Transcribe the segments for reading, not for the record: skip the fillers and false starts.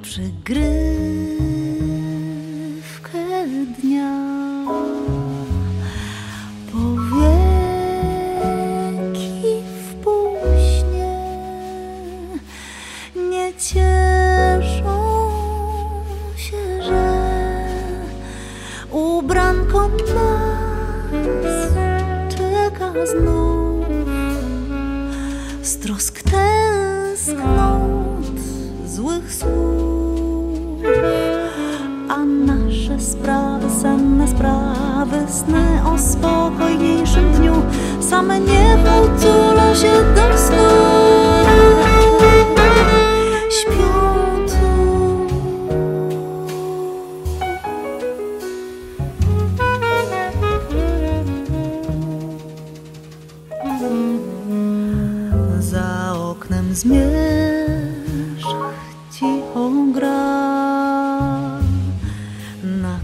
przygrywkę dnia. Powieki w półśnie nie cieszą się, że ubranko nas czeka znów z trosk tęsknot, złych słów, a nasze sprawy, senne sprawy, sny o spokojniejszym dniu same niech utulą się do snu. Śpią tu. Za oknem zmierzch cicho gra na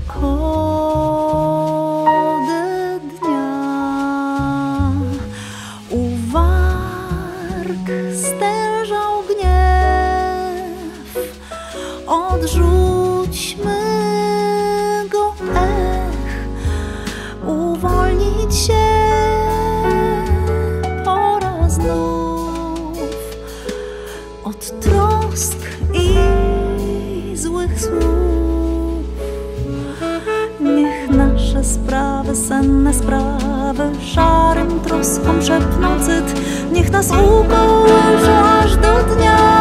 kodę dnia. U warg stężał gniew, odrzućmy go, uwolnić się pora znów od trosk i złych słów. Niech nasze sprawy, senne sprawy szarym troskom szepną cyt, niech nas ukołyszą aż do dnia.